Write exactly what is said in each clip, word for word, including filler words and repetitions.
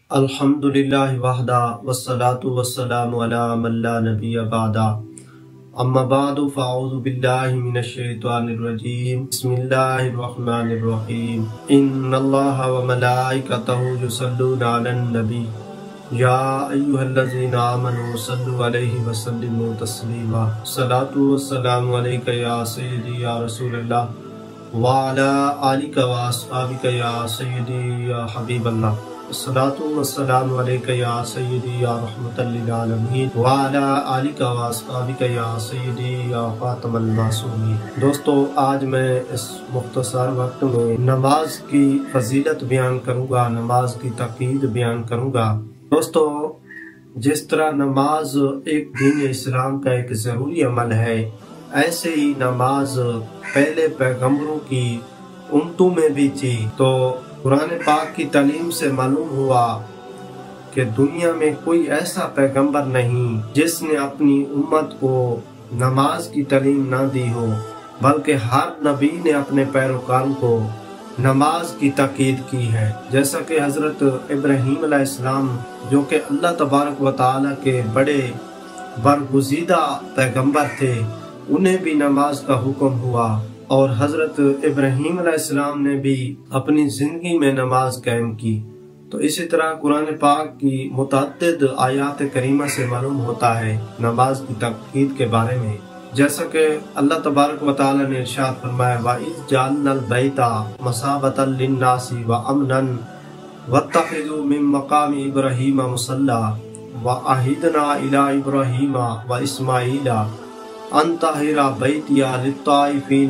الحمدللہ وحدہ والصلاة والسلام علی من لا نبی بعدہ اما بعد فاعوذ باللہ من الشیطان الرجیم بسم اللہ الرحمن الرحیم ان اللہ وملائکتہ یصلون علی النبی یا ایہا الذین آمنوا صلوا علیہ وسلموا تسلیما الصلاة والسلام علیکہ یا سیدی یا رسول اللہ وعلی آلک واصحابک یا سیدی یا حبیب اللہ الصلاة والسلام علیکہ یا سیدی یا رحمت للعالمین وعلی آلک واصحابک یا سیدی یا خاتم المعصومین۔ دوستو، آج میں اس مختصر وقت میں نماز کی فضیلت بیان کروں گا، نماز کی تاکید بیان کروں گا۔ دوستو، جس طرح نماز ایک دین اسلام کا ایک ضروری عمل ہے، ایسے ہی نماز پہلے پیغمبروں کی امتوں میں بھی تھی۔ تو قرآن پاک کی تعلیم سے معلوم ہوا کہ دنیا میں کوئی ایسا پیغمبر نہیں جس نے اپنی امت کو نماز کی تعلیم نہ دی ہو، بلکہ ہر نبی نے اپنے پیروکاروں کو نماز کی تاکید کی ہے۔ جیسا کہ حضرت ابراہیم علیہ السلام، جو کہ اللہ تبارک و تعالیٰ کے بڑے برگزیدہ پیغمبر تھے، انہیں بھی نماز کا حکم ہوا، اور حضرت ابراہیم علیہ السلام نے بھی اپنی زندگی میں نماز قائم کی۔ تو اسی طرح قرآن پاک کی متعدد آیات کریمہ سے معلوم ہوتا ہے نماز کی تاکید کے بارے میں، جیسا کہ اللہ تبارک و تعالی نے ارشاد فرمایا وَإِذْ جَعَلْنَا الْبَيْتَ مَثَابَةً لِلنَّاسِ وَأَمْنًا وَاتَّخِذُوا مِن مَّقَامِ إِبْرَاهِيمَ مُصَلًّى وَعَهِدْنَا إِلَىٰ إِبْرَاهِيمَ وَإِسْمَاعِيلَ ان طاہر بیتیا للطائفین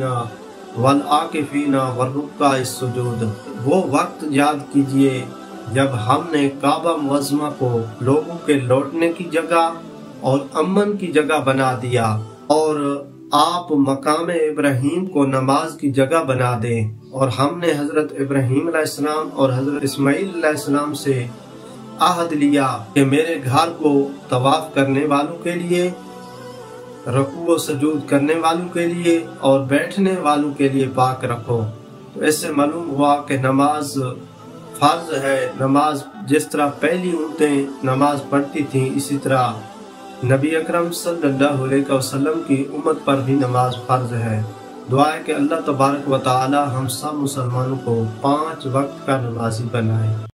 والعاکفین والرکع السجود۔ وہ وقت یاد کیجئے جب ہم نے کعبہ معظمہ کو لوگوں کے لوٹنے کی جگہ اور امن کی جگہ بنا دیا، اور آپ مقام ابراہیم کو نماز کی جگہ بنا دیں۔ اور ہم نے حضرت ابراہیم علیہ السلام اور حضرت اسماعیل علیہ السلام سے عہد لیا کہ میرے گھر کو طواف کرنے والوں کے لیے، رکوع و سجود کرنے والوں کے لیے اور بیٹھنے والوں کے لیے پاک رکھو۔ تو اس سے معلوم ہوا کہ نماز فرض ہے۔ نماز جس طرح پہلی امتیں نماز پڑھتی تھیں، اسی طرح نبی اکرم صلی اللہ علیہ وسلم کی امت پر بھی نماز فرض ہے۔ دعا ہے کہ اللہ تبارک و تعالی ہم سب مسلمانوں کو پانچ وقت کا نمازی بنائے۔